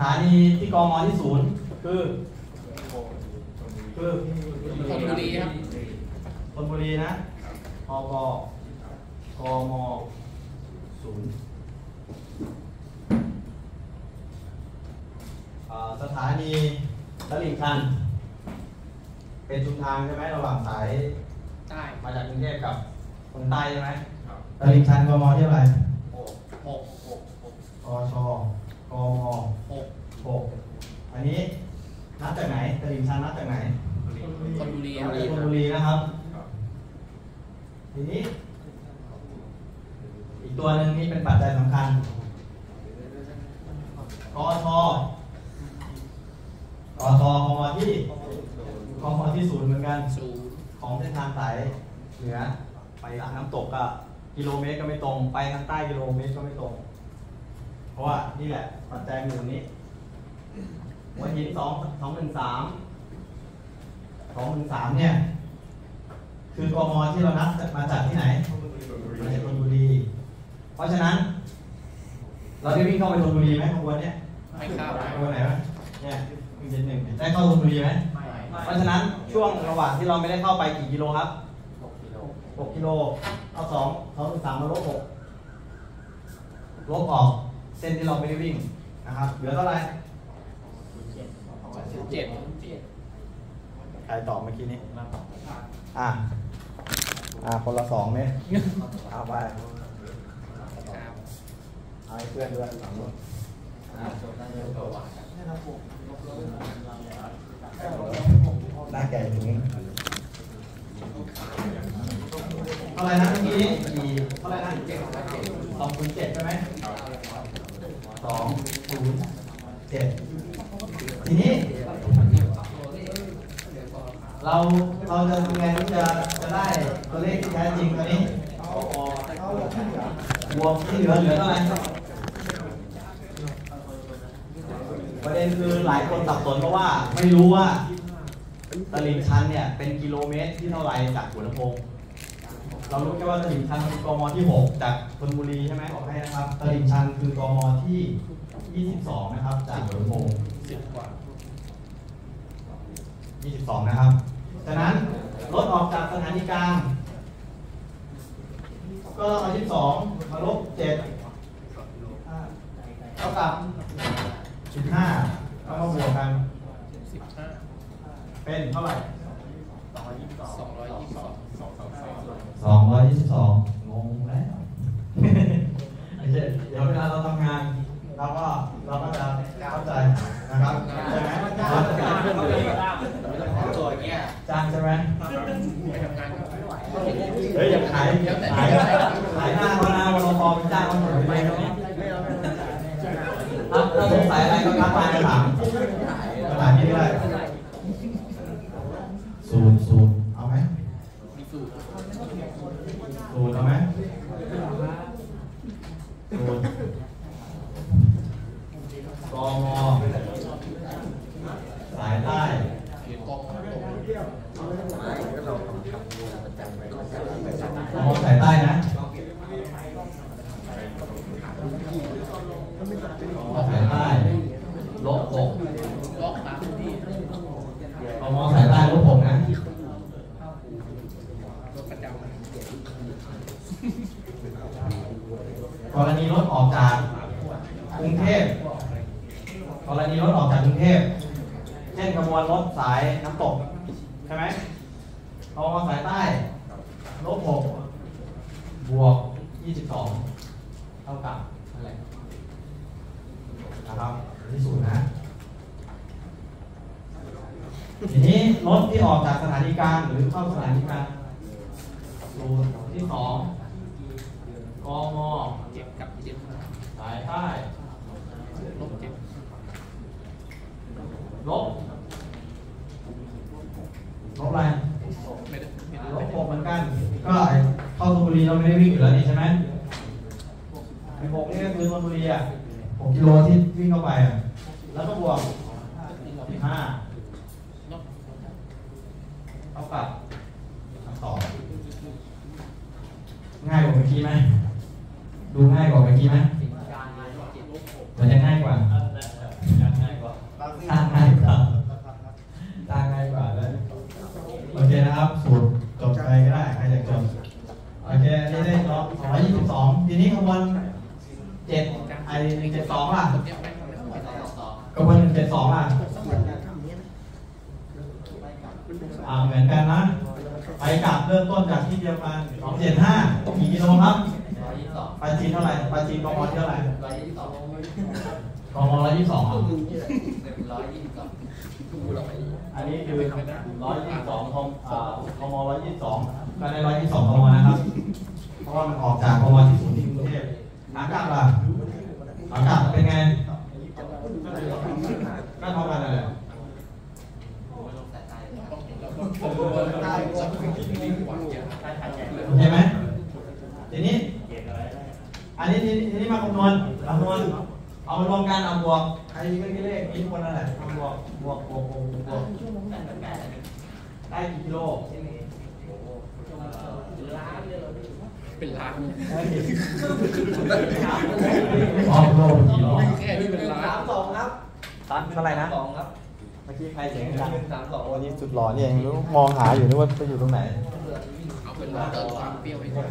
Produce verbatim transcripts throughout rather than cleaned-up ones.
านีที่กมที่ศูนย์คือคือธนบุรีครับธนบุรีนะกกกมศูนย์สถานีตลิ่งชันเป็นชุมทางใช่ไหมระหว่างสายใต้มาจากกรุงเทพกับคนใต้ใช่ไหมตลิ่งชันกมที่เท่าไหร่หกหกหกหกกชกมหกหกอันนี้นับจากไหนตลิ่งชันนับจากไหนธนบุรีธนบุรีนะครับทีนี้อีกตัวหนึ่งนี่เป็นปัจจัยสำคัญกชกชกมที่กมที่ศูนย์เหมือนกันของเส้นทางสายเหนือไปน้ำตกก็กิโลเมตรก็ไม่ตรงไปทางใต้กิโลเมตรก็ไม่ตรงเพราะว่านี่แหละปัจจัยหนึ่งนี้หัวหินสองสองหนึ่งสามสองหนึ่งสามเนี่ยคือกมที่เรานับมาจากที่ไหนมาจากธนบุรีเพราะฉะนั้นเราได้วิ่งเข้าไปธนบุรีไหมขบวนเนี้ยไม่เข้าขบวนไหนวะเนี่ยวิ่งเจ็ดหนึ่งได้เข้าธนบุรีไหมเพราะฉะนั้นช่วงระหว่างที่เราไม่ได้เข้าไปกี่กิโลครับหกกิโลหกกิโลเอาสองสองถึงสามมาลบหกลบออกเส้นที่เราไม่ได้วิ่งนะครับเหลือเท่าไหร่สิบเจ็ดใครตอบเมื่อกี้นี้อ่าอ่าคนละสองเนี่ยเอาไปเอาให้เพื่อนด้วยสองคนน่าแก่ถึงเท่าไรนะเมื่อกี้กี่เท่าไรนะสองศูนย์เจ็ดใช่ไหมสองศูนย์เจ็ดทีนี้เราเราจะทำไงที่จะจะได้ตัวเลขที่แท้จริงตัวนี้บวกที่เหลือเหลือเท่าไหร่ประเด็นคือหลายคนสับสนเพราะว่าไม่รู้ว่าตลิ่งชันเนี่ยเป็นกิโลเมตรที่เท่าไหร่จากหัวลำโพงเรารู้แค่ว่าตลิ่งชันคือกมที่หกจากธนบุรีใช่ไหมบอกให้นะครับตลิ่งชันคือกมที่ยี่สิบสองนะครับจากหัวลำโพงสิบกว่ายี่สิบสองนะครับฉะนั้นรถออกจากสถานีกลางก็เอายี่สิบสองมาลบเจ็ดเท่ากับสิบห้าเอามาบวกกันสิบห้าเป็นเท่าไหร่สองร้อยยี่สิบสองร้อยยี่สิบสองสองร้อยยี่สิบสองงงแล้วไม่ใช่เดี๋ยวเวลาเราทำงานเราก็เราก็จะเข้าใจนะครับใช่ไหมเราจะการเพื่อนเลยตัวเงี้ยจ้างใช่ไหมไปทำงานก็ไม่ไหวเฮ้ยอย่าขายขายขายหน้าเขาหน้าวันรอพอเป็นจ้างเขาหมดไปตรงนี้ถ้าถ้าสงสัยอะไรก็ทักมาถามถามนี่ได้สูตรสูตรเอาไหมมีสูตรสูตรเอาไหมสูตรกมสายใต้กมสายใต้นะสายใต้ลบหกลบสามที่กมสายใต้ลบหกนะลบประจำกรณีรถออกจากกรุงเทพกรณีรถออกจากกรุงเทพเช่นขบวนรถสายน้ำตกใช่ไหมกมสายใต้ลบหกบวกยี่สิบสองเท่ากับอะไรนะครับที่ศูนย์นะทีนี้รถที่ออกจากสถานีกลางหรือเข้าสถานีกลางรูที่สองกมเจ็บกับเจ็บสายใต้ลบเจ็บลบลบอะไรลบหกเหมือนกันก็เข้าธนบุรีเราไม่ได้วิ่งอยู่แล้วนี่ใช่ไหมไอ้หกนี่ก็คือธนบุรีอ่ะหกกิโลที่วิ่งเข้าไปอ่ะแล้วก็บวกสิบห้าเท่ากับสองง่ายกว่าเมื่อกี้ไหมดูง่ายกว่าเมื่อกี้ไหมมันจะง่ายกว่าดสองอ่ะอ่าเหมือนกันนะไปกลับเริ่มต้นจากที่เดียวกันสองเจ็ดห้ากี่กิโลครับปลาจีนเท่าไหร่ปลาจีนกมเท่าไหร่กมร้อยยี่สิบสองอันนี้คือร้อยยี่สิบสองกมอ่ากมร้อยยี่สิบสองก็ได้ร้อยยี่สิบสองกมนะครับเพราะว่ามันออกจากกมที่ศูนย์ที่กรุงเทพขากลับล่ะขากลับเป็นไงก็เท่ากันเลยโอเคไหมทีนี้อันนี้ทีนี้ทีนี้มาคำนวณคำนวณเอามารวมกันเอาบวกใครก็คิดเลขคิดคนนั่นแหละเอาบวกบวกบวกบวกบวกได้กี่กิโลเป็นล้านออกโลกี่โลแค่นี้เป็นล้านสามสองครับตันเท่าไหร่นะสองครับเมื่อกี้ใครเสียงดังสามสองวันนี้สุดหล่อนี่เองรู้มองหาอยู่นึกว่าจะอยู่ตรงไหนเอาเป็นล้านเติมความเปรี้ยวให้ด้วย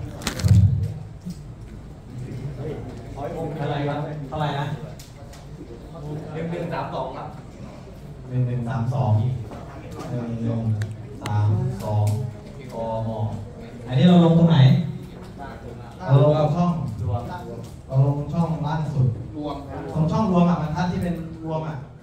เท่าไหร่ครับเท่าไหร่นะหนึ่งหนึ่งสามสองครับหนึ่งหนึ่งสามสองหนึ่งหนึ่งสามสองกมอันนี้เราลงตรงไหนเราลงเอาช่องเราลงช่องล่างสุดรวมตรงช่องรวมอ่ะบรรทัดที่เป็นรวมอ่ะ